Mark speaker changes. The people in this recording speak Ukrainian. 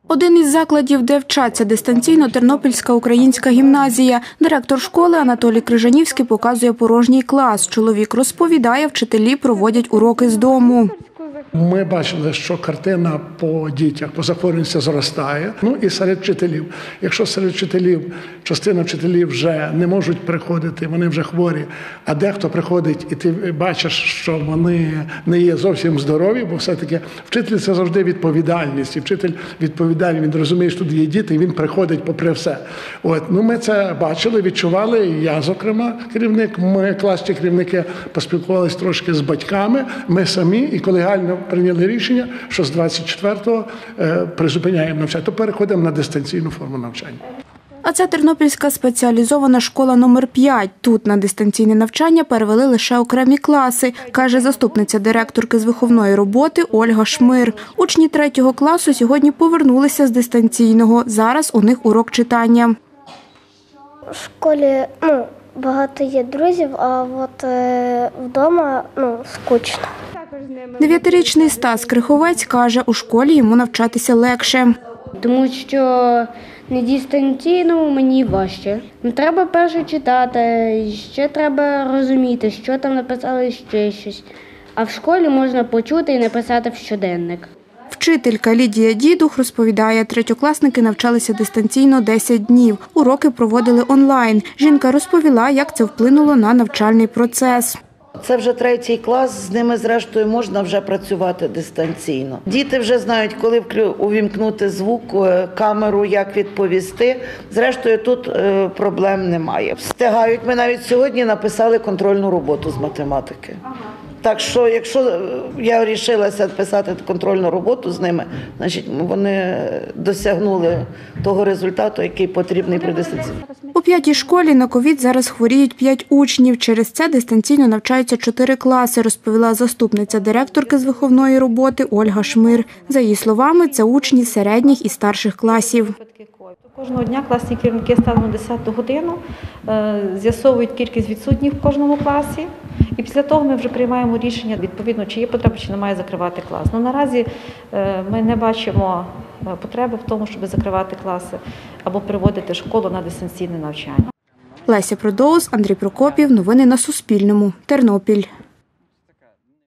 Speaker 1: Один із закладів, де вчаться дистанційно, Тернопільська українська гімназія. Директор школи Анатолій Крижанівський показує порожній клас. Чоловік розповідає, вчителі проводять уроки з дому.
Speaker 2: Ми бачили, що картина по дітях, по захворюваності зростає. І серед вчителів. Якщо серед вчителів, частина вчителів вже не можуть приходити, вони вже хворі, а дехто приходить і ти бачиш, що вони не є зовсім здорові, бо все-таки вчитель – це завжди відповідальність. І вчитель відповідальний, він розуміє, що тут є діти, і він приходить попри все. Ми це бачили, відчували, і я, зокрема, керівник, ми, класні керівники, поспілкувалися трошки з батьками, ми самі, і колегіально прийняли рішення, що з 24-го призупиняємо навчання, то переходимо на дистанційну форму навчання.
Speaker 1: А це Тернопільська спеціалізована школа номер 5. Тут на дистанційне навчання перевели лише окремі класи, каже заступниця директорки з виховної роботи Ольга Шмир. Учні 3-го класу сьогодні повернулися з дистанційного. Зараз у них урок читання.
Speaker 3: В школі багато є друзів, а вдома скучно.
Speaker 1: 9-річний Стас Криховець каже, у школі йому навчатися легше.
Speaker 4: Тому що не дистанційно мені важче. Треба перше читати, ще треба розуміти, що там написали, ще щось. А в школі можна почути і написати в щоденник.
Speaker 1: Вчителька Лідія Дідух розповідає, третьокласники навчалися дистанційно 10 днів. Уроки проводили онлайн. Жінка розповіла, як це вплинуло на навчальний процес.
Speaker 5: Це вже 3-й клас, з ними зрештою можна вже працювати дистанційно. Діти вже знають, коли увімкнути звук, камеру, як відповісти. Зрештою тут проблем немає. Встигають. Ми навіть сьогодні написали контрольну роботу з математики. Так що, якщо я вирішилася писати контрольну роботу з ними, значить вони досягнули того результату, який потрібний при дистанційному.
Speaker 1: У 5-й школі на ковід зараз хворіють 5 учнів. Через це дистанційно навчаються 4 класи, розповіла заступниця директорки з виховної роботи Ольга Шмир. За її словами, це учні середніх і старших класів.
Speaker 6: Кожного дня класні керівники станом на 10-ту годину з'ясовують кількість відсутніх в кожному класі. І після того ми вже приймаємо рішення, відповідно, чи є потреба, чи немає закривати клас. Наразі ми не бачимо потреби в тому, щоб закривати класи або переводити школу на дистанційне навчання.
Speaker 1: Леся Продоус, Андрій Прокопів. Новини на Суспільному. Тернопіль.